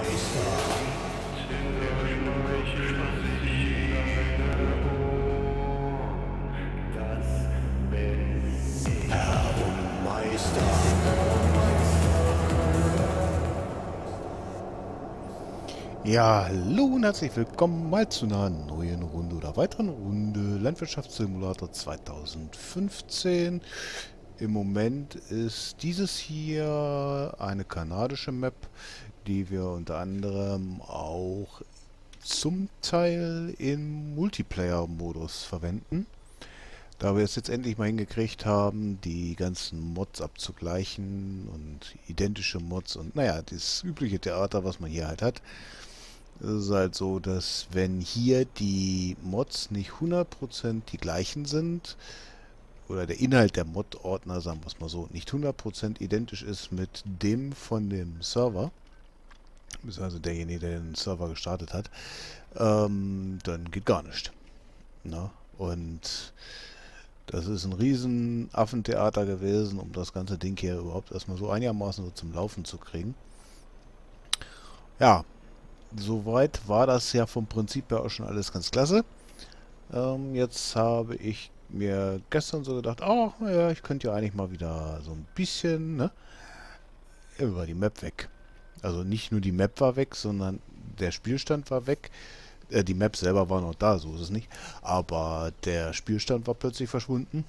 Ja, hallo und herzlich willkommen mal zu einer neuen Runde oder weiteren Runde Landwirtschaftssimulator 2015. Im Moment ist dieses hier eine kanadische Map, die wir unter anderem auch zum Teil im Multiplayer-Modus verwenden. Da wir es jetzt endlich mal hingekriegt haben, die ganzen Mods abzugleichen und identische Mods und naja, das übliche Theater, was man hier halt hat. Es ist halt so, dass wenn hier die Mods nicht 100% die gleichen sind, oder der Inhalt der Mod-Ordner, sagen wir es mal so, nicht 100% identisch ist mit dem von dem Server, beziehungsweise derjenige, der den Server gestartet hat, dann geht gar nicht. Na? Und das ist ein riesen Affentheater gewesen, um das ganze Ding hier überhaupt erstmal so einigermaßen so zum Laufen zu kriegen. Ja, soweit war das ja vom Prinzip her auch schon alles ganz klasse. Jetzt habe ich mir gestern so gedacht, ach ja, ich könnte ja eigentlich mal wieder so ein bisschen, ne, über die Map weg. Also nicht nur die Map war weg, sondern der Spielstand war weg. Die Map selber war noch da, so ist es nicht. Aber der Spielstand war plötzlich verschwunden.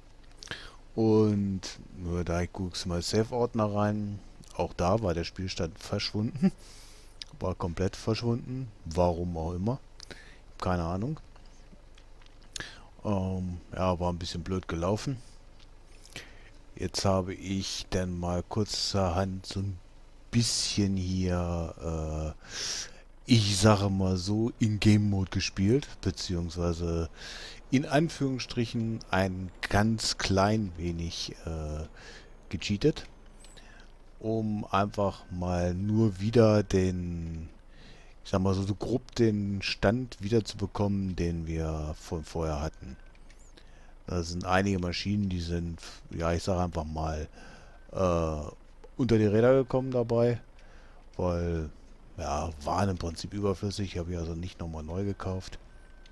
Und nur da ich guck's mal Save-Ordner rein. Auch da war der Spielstand verschwunden. War komplett verschwunden. Warum auch immer. Keine Ahnung. Ja, war ein bisschen blöd gelaufen. Jetzt habe ich dann mal kurzerhand so ein bisschen hier, ich sage mal so, in Game Mode gespielt, beziehungsweise in Anführungsstrichen ein ganz klein wenig gecheatet, um einfach mal nur wieder den, ich sag mal so grob den Stand wieder zu bekommen, den wir von vorher hatten. Da sind einige Maschinen, die sind, ja, ich sage einfach mal, äh, unter die Räder gekommen dabei, weil, ja, waren im Prinzip überflüssig, habe ich also nicht nochmal neu gekauft.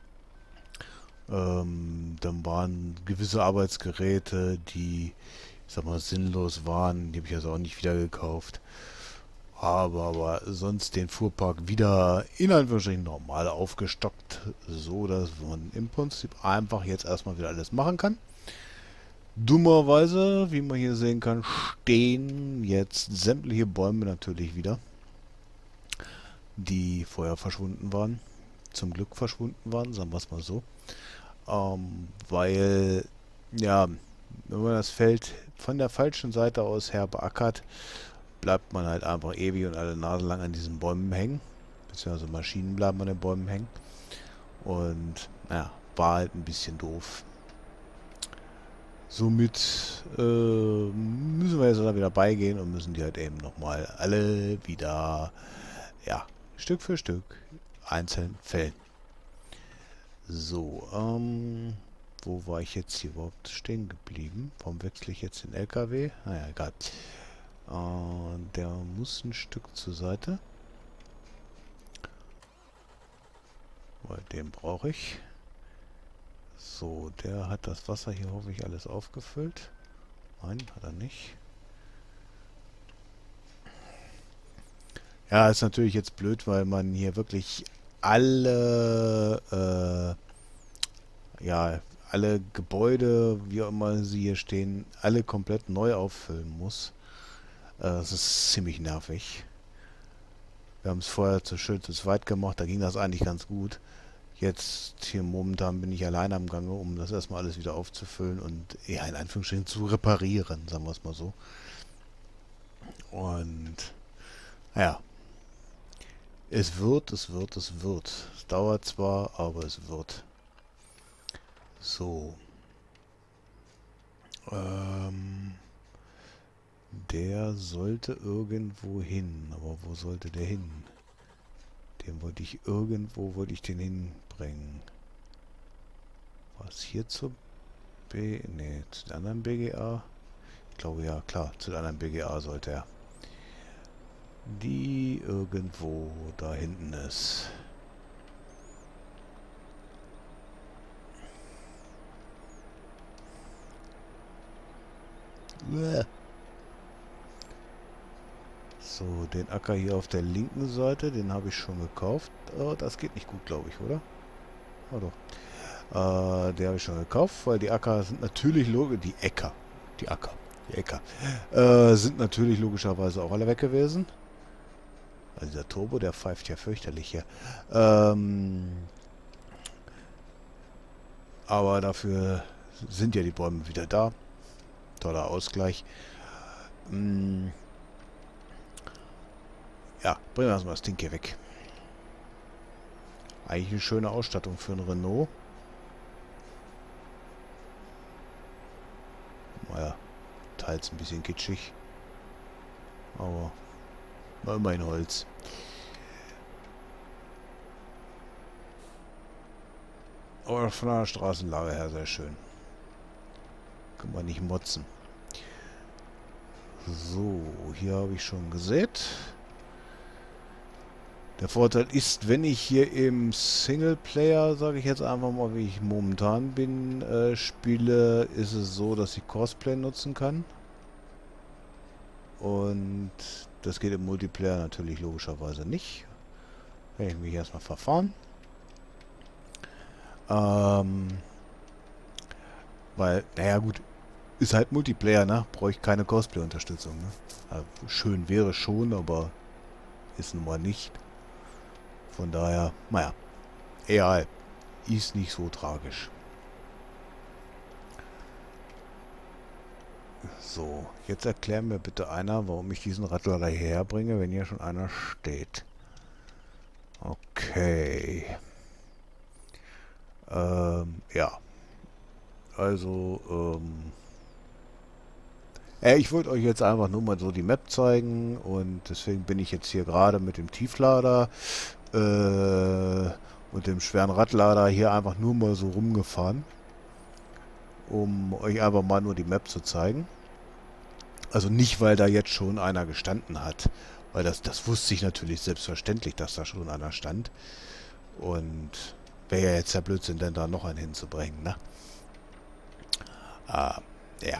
Dann waren gewisse Arbeitsgeräte, die, ich sag mal, sinnlos waren, die habe ich also auch nicht wieder gekauft. Aber sonst den Fuhrpark wieder in Anführungsstrichen normal aufgestockt, so dass man im Prinzip einfach jetzt erstmal wieder alles machen kann. Dummerweise, wie man hier sehen kann, stehen jetzt sämtliche Bäume natürlich wieder, die vorher verschwunden waren. Zum Glück verschwunden waren, sagen wir es mal so. Weil, ja, wenn man das Feld von der falschen Seite aus her beackert, bleibt man halt einfach ewig und alle Nase lang an diesen Bäumen hängen. Beziehungsweise Maschinen bleiben an den Bäumen hängen. Und, naja, war halt ein bisschen doof. Somit müssen wir jetzt da wieder beigehen und müssen die halt eben nochmal alle wieder, ja, Stück für Stück einzeln fällen. So, wo war ich jetzt hier überhaupt stehen geblieben? Warum wechsle ich jetzt den LKW? Naja, egal. Der muss ein Stück zur Seite. Weil den brauche ich. So, der hat das Wasser hier, hoffe ich, alles aufgefüllt. Nein, hat er nicht. Ja, ist natürlich jetzt blöd, weil man hier wirklich alle, ja, alle Gebäude, wie auch immer sie hier stehen, alle komplett neu auffüllen muss. Das ist ziemlich nervig. Wir haben es vorher zu schön zu zweit gemacht, da ging das eigentlich ganz gut. Jetzt hier momentan bin ich allein am Gange, um das erstmal alles wieder aufzufüllen und ja, in Anführungsstrichen zu reparieren, sagen wir es mal so. Und naja, es wird, es wird, es wird. Es dauert zwar, aber es wird. So. Der sollte irgendwo hin. Aber wo sollte der hin? Den wollte ich irgendwo, wollte ich den hinbringen. Was hier zur nee, zu der anderen BGA? Ich glaube ja, klar, zu der anderen BGA sollte er. Die irgendwo da hinten ist. Uah. So, den Acker hier auf der linken Seite, den habe ich schon gekauft. Oh, das geht nicht gut, glaube ich, oder? Oh doch. Den habe ich schon gekauft, weil die Acker sind natürlich logisch. Die Äcker. Sind natürlich logischerweise auch alle weg gewesen. Also dieser Turbo, der pfeift ja fürchterlich hier. Aber dafür sind ja die Bäume wieder da. Toller Ausgleich. Ja, bringen wir erstmal das Ding hier weg. Eigentlich eine schöne Ausstattung für ein Renault. Naja, teils ein bisschen kitschig. Aber immerhin Holz. Aber von der Straßenlage her sehr schön. Kann man nicht motzen. So, hier habe ich schon gesät. Der Vorteil ist, wenn ich hier im Singleplayer, sage ich jetzt einfach mal, wie ich momentan bin, spiele, ist es so, dass ich Cosplay nutzen kann. Und das geht im Multiplayer natürlich logischerweise nicht. Werde ich mich erstmal verfahren. Weil, naja gut, ist halt Multiplayer, ne? Brauche ich keine Cosplay-Unterstützung, ne? Also, schön wäre schon, aber ist nun mal nicht. Von daher, naja, egal. Ist nicht so tragisch. So, jetzt erklär mir bitte einer, warum ich diesen Radlader hierher bringe, wenn hier schon einer steht. Okay. Ja. Also, ich wollte euch jetzt einfach nur mal so die Map zeigen und deswegen bin ich jetzt hier gerade mit dem Tieflader und dem schweren Radlader hier einfach nur mal so rumgefahren, um euch einfach mal nur die Map zu zeigen. Also nicht, weil da jetzt schon einer gestanden hat, weil das wusste ich natürlich selbstverständlich, dass da schon einer stand. Und wäre ja jetzt der Blödsinn, denn da noch einen hinzubringen, ne? Ja.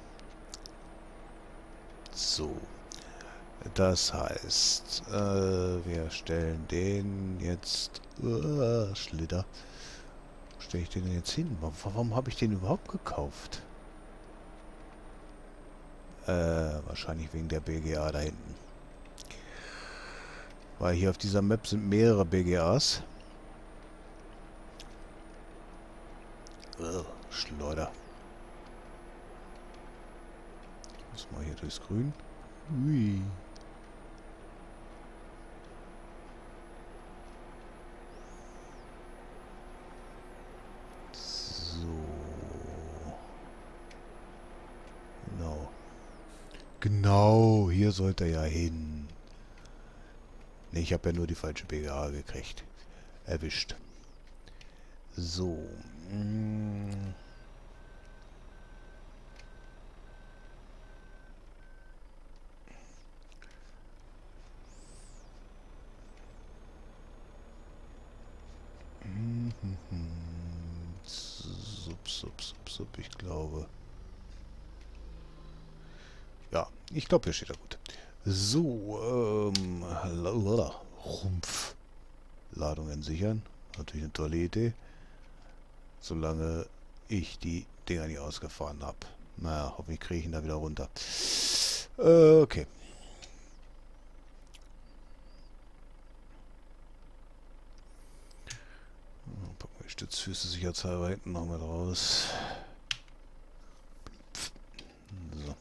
So. Das heißt, wir stellen den jetzt... Schlitter. Wo stelle ich den denn jetzt hin? Warum habe ich den überhaupt gekauft? Wahrscheinlich wegen der BGA da hinten. Weil hier auf dieser Map sind mehrere BGAs. Schleuder. Muss mal hier durchs Grün. Ui. So. Genau. Genau, hier sollte er ja hin. Ne, ich habe ja nur die falsche BGA gekriegt. Erwischt. So. Ich glaube. Ja, ich glaube, hier steht er gut. So, Rumpf. Ladungen sichern. Natürlich eine tolle Idee. Solange ich die Dinger nicht ausgefahren habe. Naja, hoffentlich kriege ich ihn da wieder runter. Okay. Packen wir die Stützfüße sicherheitshalber hinten noch mit raus. So.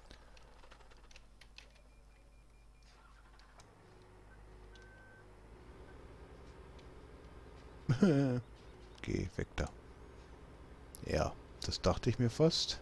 Geh weg da. Ja, das dachte ich mir fast.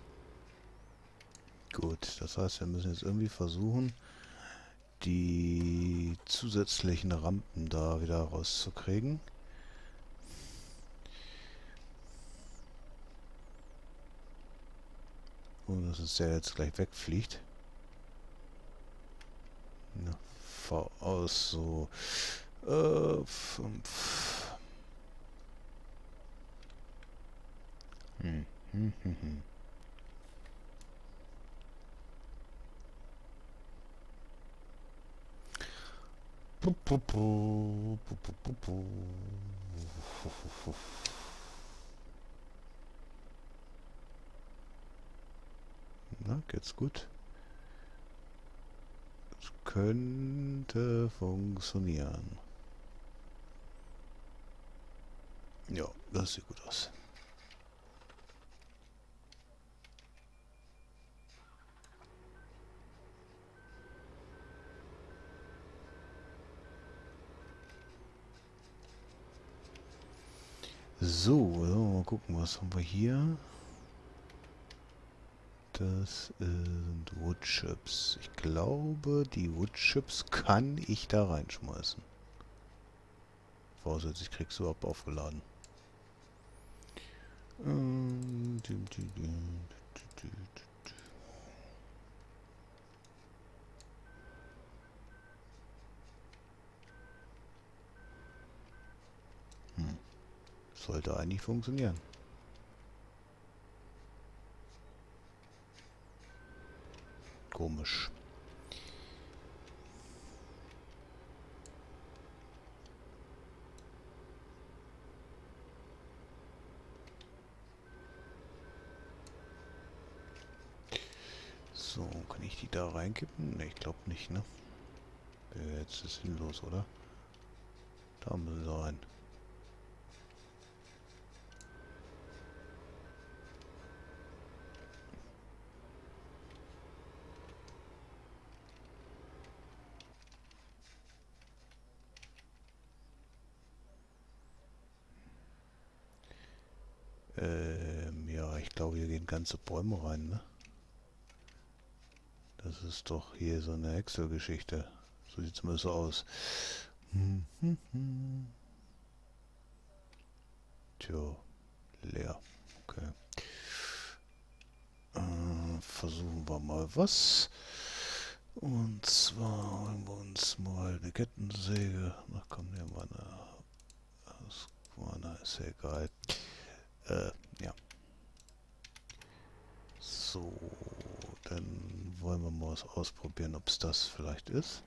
Gut, das heißt, wir müssen jetzt irgendwie versuchen, die zusätzlichen Rampen da wieder rauszukriegen. Ohne dass es der jetzt gleich wegfliegt. Na, fahr aus, so. 5. Hm. Hm, hm, hm. Pu, pu, pu, pu, pu, pu, pu. Na, geht's gut? Es könnte funktionieren. Ja, das sieht gut aus. So, mal gucken, was haben wir hier? Das sind Woodchips. Ich glaube, die Woodchips kann ich da reinschmeißen. Voraussetzlich ich krieg's überhaupt aufgeladen. Sollte eigentlich funktionieren. Komisch. So, kann ich die da reinkippen? Ne, ich glaube nicht, ne? Jetzt ist sinnlos, oder? Da müssen sie rein. Ja, ich glaube, hier gehen ganze Bäume rein, ne? Das ist doch hier so eine Excel-Geschichte. So sieht es zumindest so aus. Tja, leer. Okay. Versuchen wir mal was. Und zwar holen wir uns mal eine Kettensäge. Na komm, hier mal eine. Ist ja egal. Ja. So, dann wollen wir mal was ausprobieren, ob es das vielleicht ist.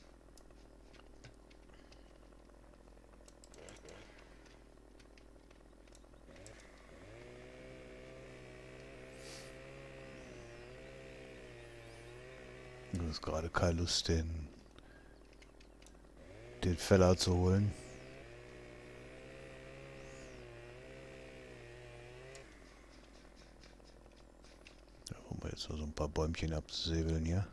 Du hast gerade keine Lust, den Feller zu holen. Da wollen wir jetzt noch so ein paar Bäumchen absäbeln hier.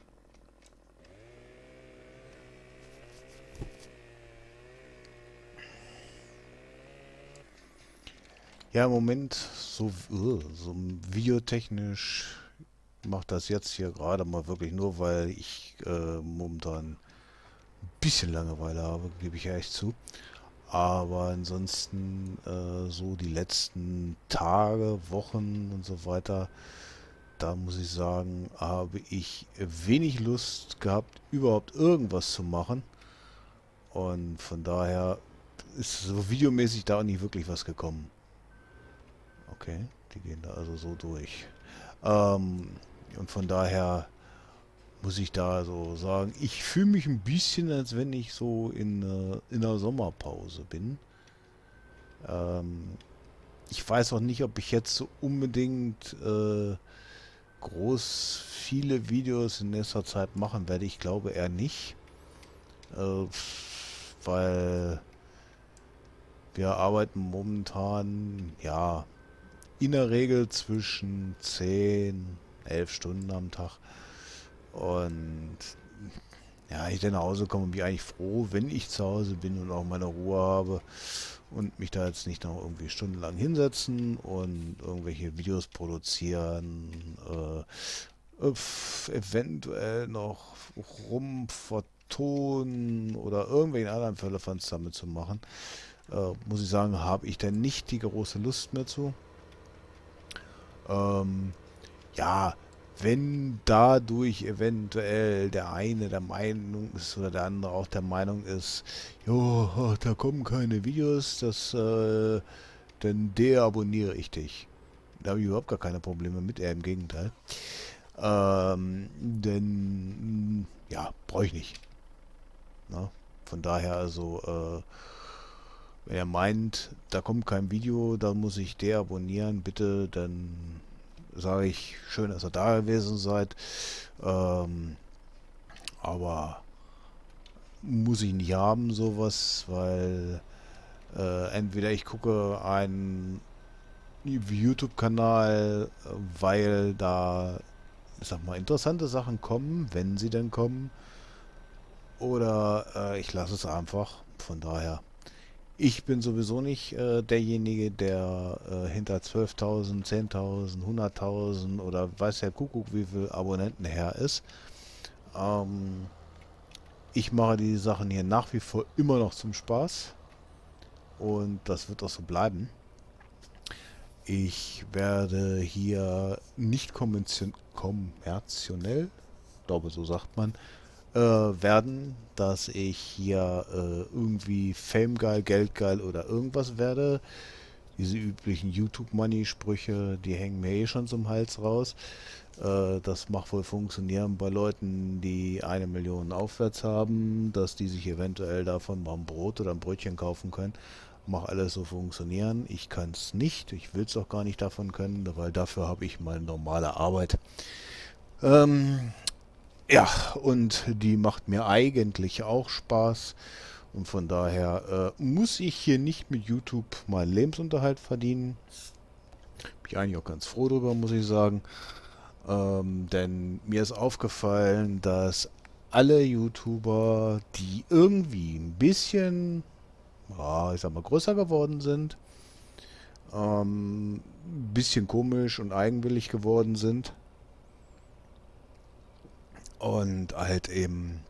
Ja, im Moment so videotechnisch macht das jetzt hier gerade mal wirklich nur, weil ich momentan ein bisschen Langeweile habe, gebe ich ja echt zu. Aber ansonsten so die letzten Tage, Wochen und so weiter, da muss ich sagen, habe ich wenig Lust gehabt, überhaupt irgendwas zu machen. Und von daher ist so videomäßig da auch nicht wirklich was gekommen. Okay, die gehen da also so durch. Ähm, und von daher muss ich da so sagen, ich fühle mich ein bisschen, als wenn ich so in einer Sommerpause bin. Ähm, ich weiß auch nicht, ob ich jetzt so unbedingt groß viele Videos in nächster Zeit machen werde. Ich glaube eher nicht, äh, weil wir arbeiten momentan, ja, in der Regel zwischen 10, 11 Stunden am Tag. Und ja, ich dann nach Hause komme, bin ich eigentlich froh, wenn ich zu Hause bin und auch meine Ruhe habe und mich da jetzt nicht noch irgendwie stundenlang hinsetzen und irgendwelche Videos produzieren, eventuell noch Ton oder irgendwelchen anderen Firlefanz damit zu machen, muss ich sagen, habe ich dann nicht die große Lust mehr zu. Ähm, ja, wenn dadurch eventuell der eine der Meinung ist oder der andere auch der Meinung ist, jo, da kommen keine Videos, dann deabonniere ich dich. Da habe ich überhaupt gar keine Probleme mit, eher im Gegenteil. Denn, ja, brauche ich nicht. Ne? Von daher also, wenn er meint, da kommt kein Video, da muss ich deabonnieren, bitte, dann sage ich, schön, dass ihr da gewesen seid. Ähm, aber muss ich nicht haben, sowas, weil entweder ich gucke einen YouTube-Kanal, weil da, ich sag mal, interessante Sachen kommen, wenn sie denn kommen, oder ich lasse es einfach. Von daher, ich bin sowieso nicht derjenige, der hinter 12.000, 10.000, 100.000 oder weiß der Kuckuck wie viel Abonnenten her ist. Ähm, Ich mache die Sachen hier nach wie vor immer noch zum Spaß und das wird auch so bleiben. Ich werde hier nicht kommerziell, glaube so sagt man, werden, dass ich hier irgendwie Famegeil, Geldgeil oder irgendwas werde. Diese üblichen YouTube-Money-Sprüche, die hängen mir eh schon zum Hals raus. Das mag wohl funktionieren bei Leuten, die 1 Million aufwärts haben, dass die sich eventuell davon mal ein Brot oder ein Brötchen kaufen können. Mag alles so funktionieren. Ich kann es nicht. Ich will es auch gar nicht davon können, weil dafür habe ich meine normale Arbeit. Ähm, ja, und die macht mir eigentlich auch Spaß. Und von daher muss ich hier nicht mit YouTube meinen Lebensunterhalt verdienen. Bin ich eigentlich auch ganz froh drüber, muss ich sagen. Denn mir ist aufgefallen, dass alle YouTuber, die irgendwie ein bisschen, ja, ich sag mal, größer geworden sind, ein bisschen komisch und eigenwillig geworden sind und halt eben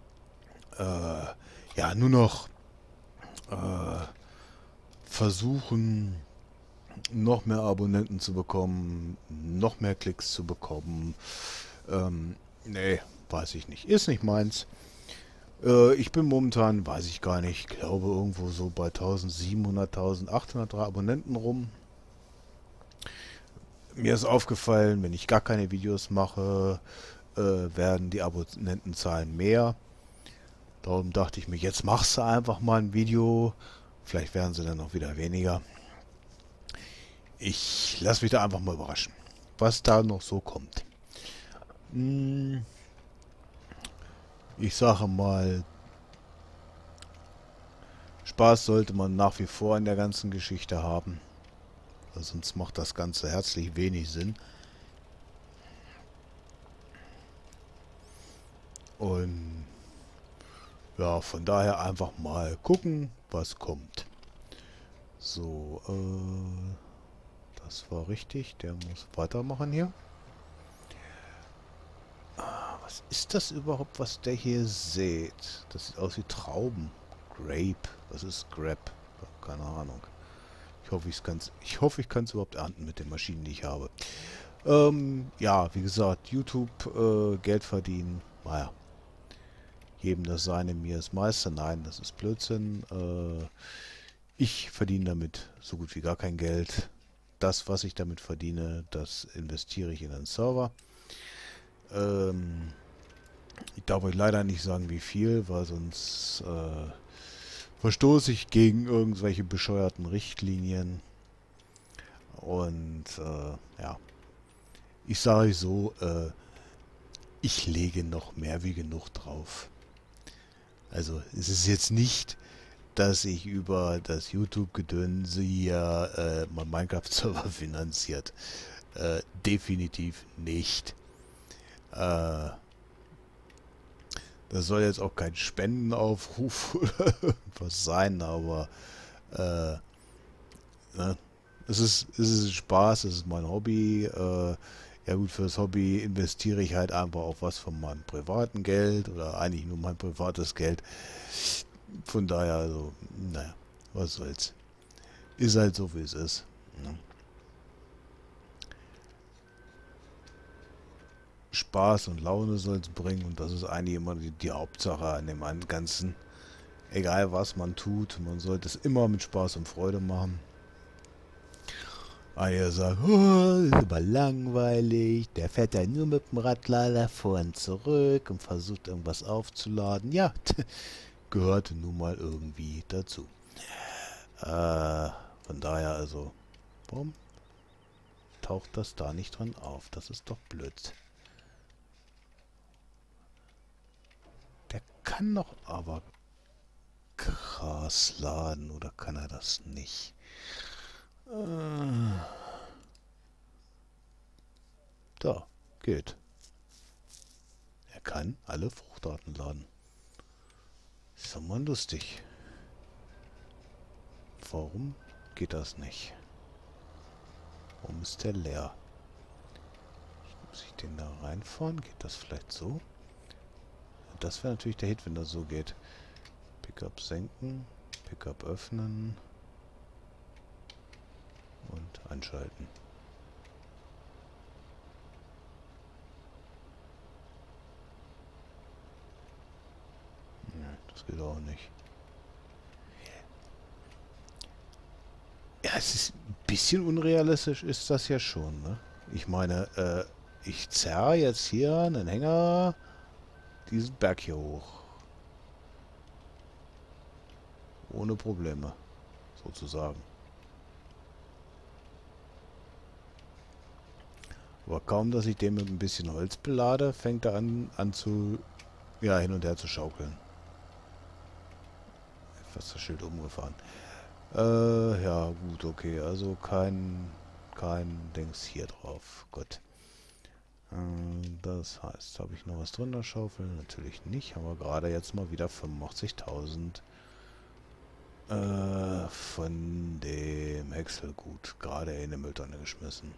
ja nur noch äh, versuchen, noch mehr Abonnenten zu bekommen, noch mehr Klicks zu bekommen. Nee, weiß ich nicht. Ist nicht meins. Ich bin momentan, weiß ich gar nicht, glaube irgendwo so bei 1700, 1800 Abonnenten rum. Mir ist aufgefallen, wenn ich gar keine Videos mache, werden die Abonnentenzahlen mehr. Darum dachte ich mir, jetzt machst du einfach mal ein Video. Vielleicht werden sie dann noch wieder weniger. Ich lasse mich da einfach mal überraschen, was da noch so kommt. Hm, Ich sage mal, Spaß sollte man nach wie vor in der ganzen Geschichte haben. Sonst macht das Ganze herzlich wenig Sinn. Und ja, von daher einfach mal gucken, was kommt. So, das war richtig. Der muss weitermachen hier. Was ist das überhaupt, was der hier sieht? Das sieht aus wie Trauben. Grape. Was ist Grape? Keine Ahnung. Ich hoffe, ich kann es überhaupt ernten mit den Maschinen, die ich habe. Ja, wie gesagt, YouTube, Geld verdienen. Naja, jedem das seine, mir das meiste. Nein, das ist Blödsinn. Ich verdiene damit so gut wie gar kein Geld. Das, was ich damit verdiene, das investiere ich in einen Server. Ich darf euch leider nicht sagen, wie viel, weil sonst verstoße ich gegen irgendwelche bescheuerten Richtlinien. Und ja, ich sage euch so, ich lege noch mehr wie genug drauf. Also es ist jetzt nicht, dass ich über das YouTube-Gedönse hier mein Minecraft-Server finanziert. Definitiv nicht. Das soll jetzt auch kein Spendenaufruf oder irgendwas sein, aber ne? Es ist Spaß, es ist mein Hobby. Ja gut, fürs Hobby investiere ich halt einfach auch was von meinem privaten Geld oder eigentlich nur mein privates Geld. Von daher, also, naja, was soll's. Ist halt so, wie es ist. Ne? Spaß und Laune soll es bringen und das ist eigentlich immer die Hauptsache an dem Ganzen. Egal was man tut, man sollte es immer mit Spaß und Freude machen. Einige sagen, oh, ist aber langweilig, der fährt ja nur mit dem Radlader vor und zurück und versucht irgendwas aufzuladen. Ja, gehörte nun mal irgendwie dazu. Von daher also, warum taucht das da nicht dran auf? Das ist doch blöd. Der kann doch aber Gras laden oder kann er das nicht? Äh, da, geht. Er kann alle Fruchtarten laden. Ist doch mal lustig. Warum geht das nicht? Warum ist der leer? Muss ich den da reinfahren? Geht das vielleicht so? Das wäre natürlich der Hit, wenn das so geht. Pickup senken, Pickup öffnen und anschalten. Nee, das geht auch nicht. Ja, es ist ein bisschen unrealistisch, ist das ja schon, ne? Ich meine, ich zerre jetzt hier einen Hänger diesen Berg hier hoch. Ohne Probleme, sozusagen. Aber kaum, dass ich den mit ein bisschen Holz belade, fängt er an zu, ja, hin und her zu schaukeln. Fast das Schild umgefahren. Ja, gut, okay. Also kein Dings hier drauf. Gut. Das heißt, habe ich noch was drin, der Schaufel? Natürlich nicht. Haben wir gerade jetzt mal wieder 85.000 von dem Häckselgut gerade in die Mülltonne geschmissen.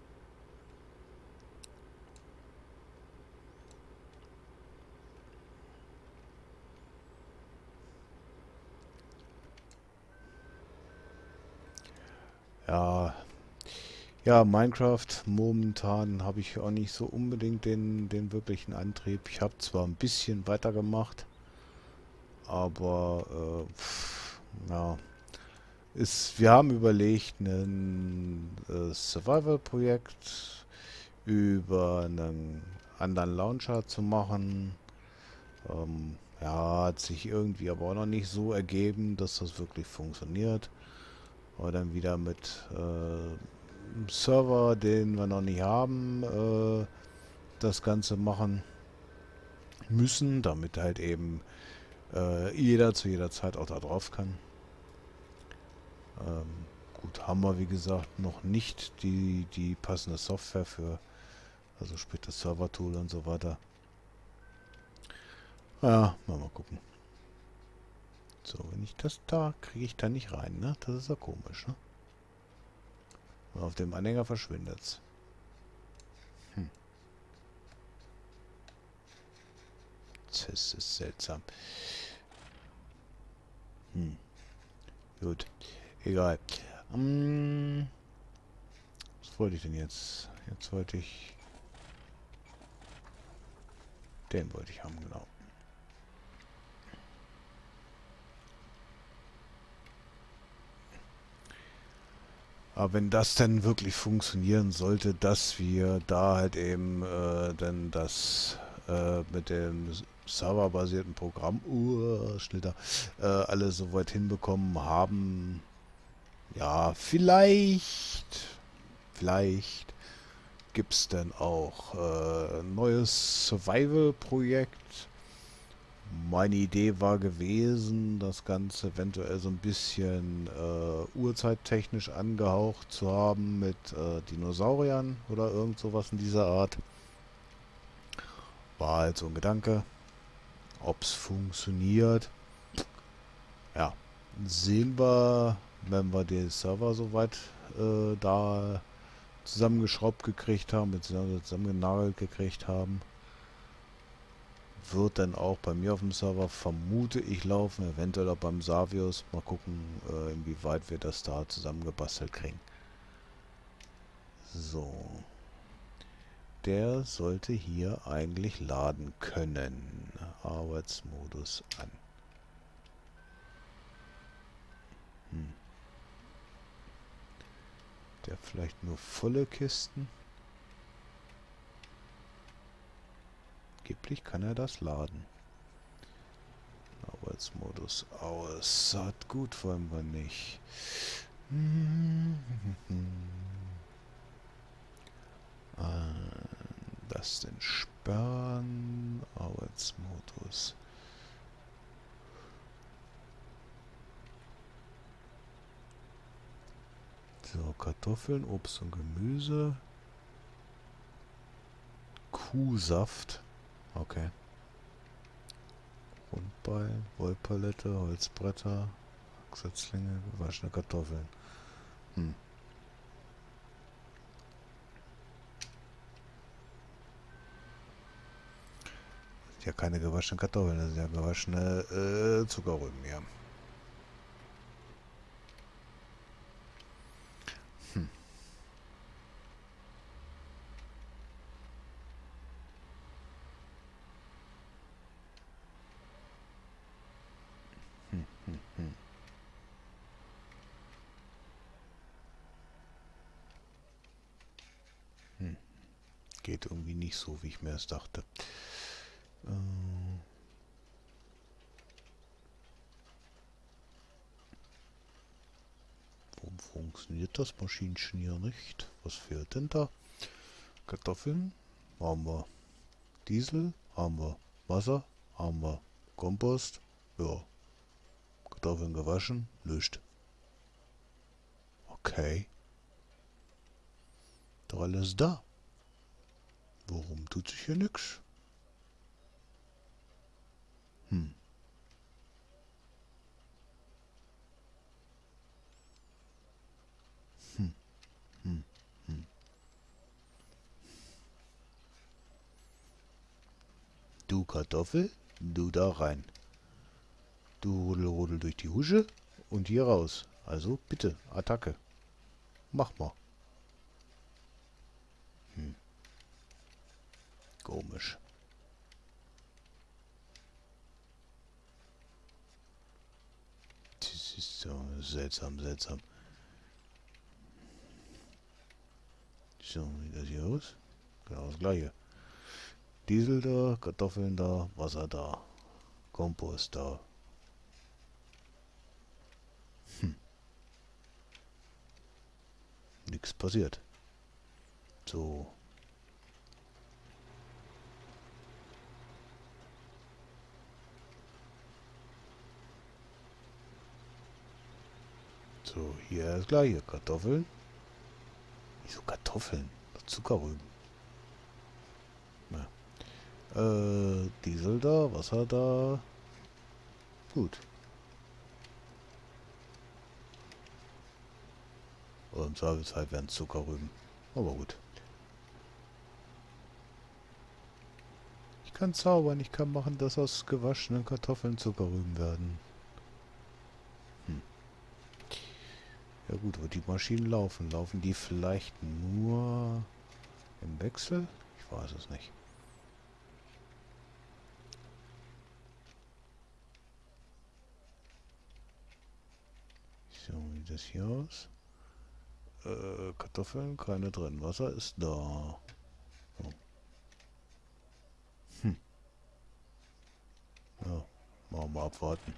Ja, ja, Minecraft momentan habe ich auch nicht so unbedingt den wirklichen Antrieb. Ich habe zwar ein bisschen weitergemacht, aber ja, wir haben überlegt, ein Survival-Projekt über einen anderen Launcher zu machen. Ja, hat sich irgendwie aber auch noch nicht so ergeben, dass das wirklich funktioniert. Aber dann wieder mit einem Server, den wir noch nicht haben, das Ganze machen müssen, damit halt eben jeder zu jeder Zeit auch da drauf kann. Gut, haben wir wie gesagt noch nicht die passende Software für, also sprich das Server-Tool und so weiter. Ja, mal gucken. So, wenn ich das da, kriege ich da nicht rein, ne? Das ist ja komisch, ne? Und auf dem Anhänger verschwindet's. Hm, das ist seltsam. Hm, gut. Egal. Was wollte ich denn jetzt? Jetzt wollte ich... Den wollte ich haben, genau. Aber wenn das dann wirklich funktionieren sollte, dass wir da halt eben dann das mit dem serverbasierten Programm, Schnitter, alle so weit hinbekommen haben, ja, vielleicht gibt es dann auch ein neues Survival-Projekt. Meine Idee war gewesen, das Ganze eventuell so ein bisschen urzeittechnisch angehaucht zu haben mit Dinosauriern oder irgend sowas in dieser Art. War halt so ein Gedanke. Ob es funktioniert, ja, sehen wir, wenn wir den Server soweit da zusammengeschraubt gekriegt haben, beziehungsweise zusammengenagelt gekriegt haben. Wird dann auch bei mir auf dem Server, vermute ich, laufen, eventuell auch beim Savius. Mal gucken, inwieweit wir das da zusammengebastelt kriegen. So. Der sollte hier eigentlich laden können. Arbeitsmodus an. Der vielleicht nur volle Kisten? Angeblich kann er das laden. Arbeitsmodus aus. Hat gut, wollen wir nicht. Das denn sperren. Arbeitsmodus. So, Kartoffeln, Obst und Gemüse. Kuhsaft. Okay. Rundballen, Wollpalette, Holzbretter, Setzlinge, gewaschene Kartoffeln. Das sind ja keine gewaschenen Kartoffeln, das sind ja gewaschene Zuckerrüben, ja. Geht irgendwie nicht so, wie ich mir es dachte. Warum funktioniert das Maschinchen hier nicht? Was fehlt denn da? Kartoffeln haben wir. Diesel haben wir. Wasser haben wir. Kompost, ja. Kartoffeln gewaschen, nichts. Okay. Doch alles da. Warum tut sich hier nichts? Du Kartoffel, du da rein. Du Rudel, Rudel durch die Husche und hier raus. Also bitte, Attacke. Mach mal. Komisch. Das ist so seltsam, seltsam. So, wie sieht das hier aus? Genau das gleiche. Diesel da, Kartoffeln da, Wasser da, Kompost da. Nichts passiert. So. So, hier das gleiche. Kartoffeln. Wieso Kartoffeln? Doch Zuckerrüben. Ja. Diesel da, Wasser da. Gut. Oder im Zweifelsfall wären es Zuckerrüben. Aber gut. Ich kann zaubern, ich kann machen, dass aus gewaschenen Kartoffeln Zuckerrüben werden. Ja gut, wo die Maschinen laufen. Laufen die vielleicht nur im Wechsel? Ich weiß es nicht. So, wie sieht das hier aus? Kartoffeln, keine drin. Wasser ist da. Oh. Ja, machen wir mal abwarten.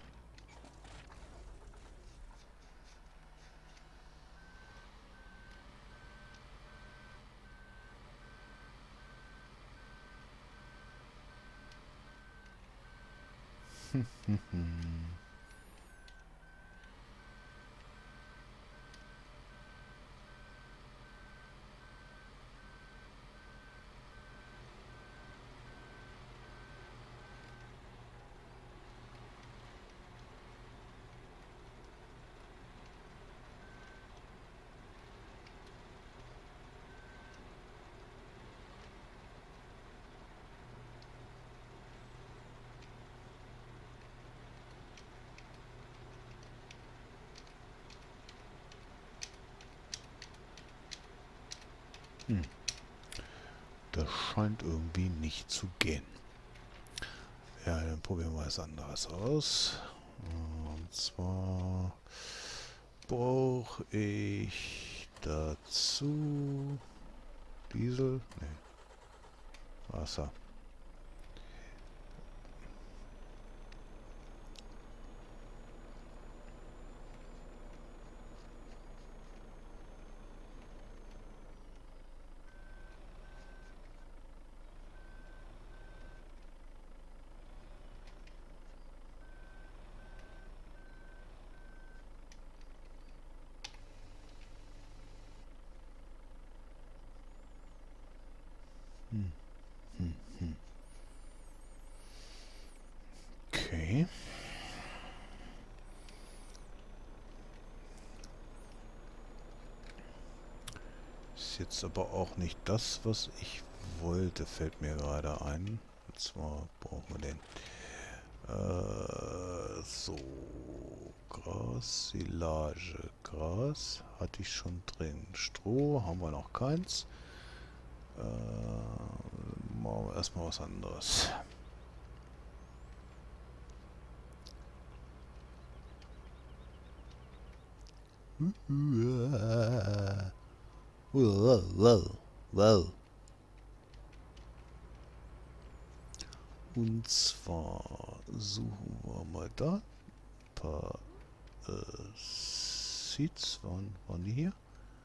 Das scheint irgendwie nicht zu gehen. Ja, dann probieren wir was anderes aus. Und zwar brauche ich dazu Diesel, nee, Wasser. Hm, hm, hm. Okay. Ist jetzt aber auch nicht das, was ich wollte, fällt mir gerade ein. Und zwar brauchen wir den. So. Gras, Silage, Gras hatte ich schon drin. Stroh haben wir noch keins. Machen wir erstmal was anderes. Und zwar suchen wir mal da ein paar Seeds. Waren die hier?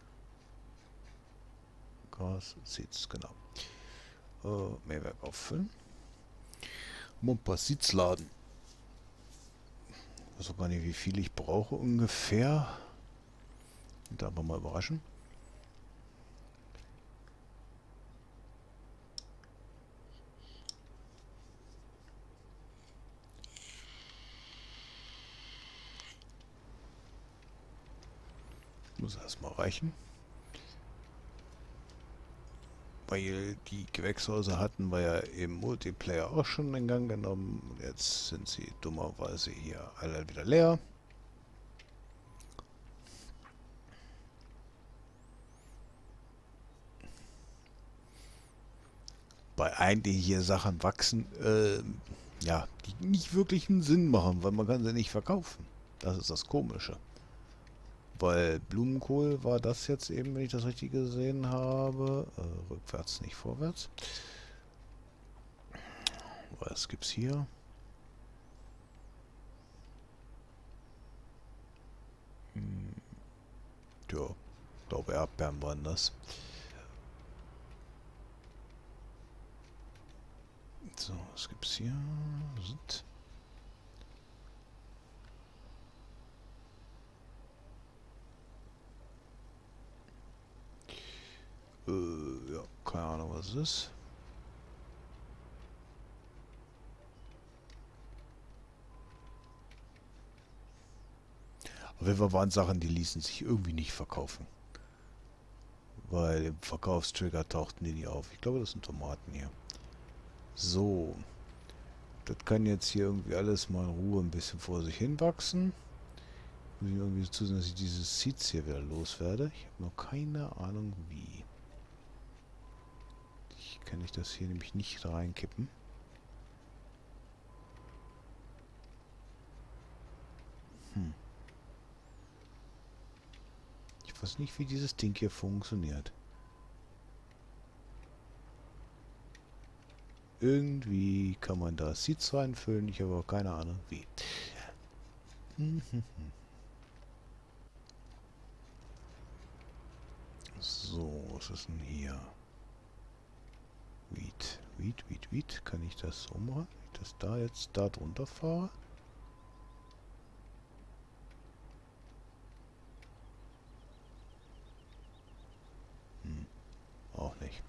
Gas, Seeds, genau. Mehrwerk auffüllen. Mal ein paar Seeds laden. Ich weiß auch gar nicht, wie viel ich brauche ungefähr. Da aber mal überraschen. Muss erstmal reichen. Weil die Gewächshäuser hatten wir ja im Multiplayer auch schon in Gang genommen. Jetzt sind sie dummerweise hier alle wieder leer. Bei eigentlich hier Sachen wachsen, ja, die nicht wirklich einen Sinn machen, weil man kann sie nicht verkaufen. Das ist das Komische. Weil Blumenkohl war das jetzt eben, wenn ich das richtig gesehen habe. Rückwärts, nicht vorwärts. Was gibt's hier? Hm, ja, glaube Erdbeeren waren das. So, was gibt's hier? Sind ja, keine Ahnung, was es ist. Auf jeden Fall waren Sachen, die ließen sich irgendwie nicht verkaufen. Weil im Verkaufstrigger tauchten die nie auf. Ich glaube, das sind Tomaten hier. So. Das kann jetzt hier irgendwie alles mal in Ruhe ein bisschen vor sich hin wachsen. Muss ich irgendwie zusehen, dass ich diese Seeds hier wieder loswerde. Ich habe noch keine Ahnung wie. Kann ich das hier nämlich nicht reinkippen. Hm. Ich weiß nicht, wie dieses Ding hier funktioniert. Irgendwie kann man da Seeds reinfüllen. Ich habe aber keine Ahnung wie. So, was ist denn hier? Wheat. Kann ich das so machen? Wenn ich das da jetzt da drunter fahre? Auch nicht.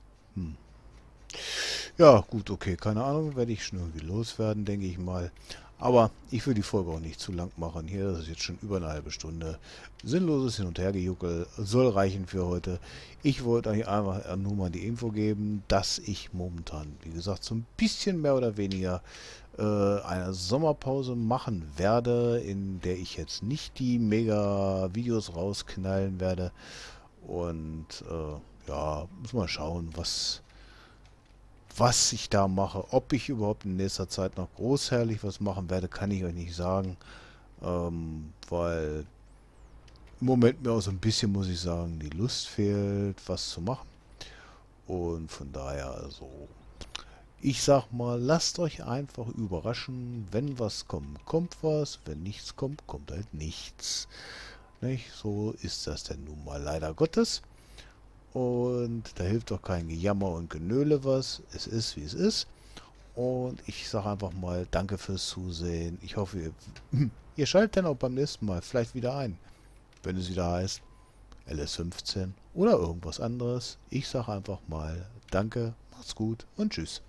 Ja, gut, okay, keine Ahnung, werde ich schon irgendwie loswerden, denke ich mal. Aber ich will die Folge auch nicht zu lang machen. Hier ist es jetzt schon über eine halbe Stunde. Sinnloses Hin- und Hergejuckel soll reichen für heute. Ich wollte euch einfach nur mal die Info geben, dass ich momentan, wie gesagt, so ein bisschen mehr oder weniger eine Sommerpause machen werde, in der ich jetzt nicht die mega Videos rausknallen werde. Und ja, muss mal schauen, was ich da mache. Ob ich überhaupt in nächster Zeit noch großherrlich was machen werde, kann ich euch nicht sagen. Weil im Moment mir auch so ein bisschen, muss ich sagen, die Lust fehlt, was zu machen. Und von daher, also, ich sag mal, lasst euch einfach überraschen. Wenn was kommt, kommt was. Wenn nichts kommt, kommt halt nichts. Nicht? So ist das denn nun mal leider Gottes. Und da hilft doch kein Gejammer und Genöle was. Es ist, wie es ist. Und ich sage einfach mal Danke fürs Zusehen. Ich hoffe, ihr schaltet dann auch beim nächsten Mal vielleicht wieder ein, wenn es wieder heißt LS15 oder irgendwas anderes. Ich sage einfach mal Danke, macht's gut und tschüss.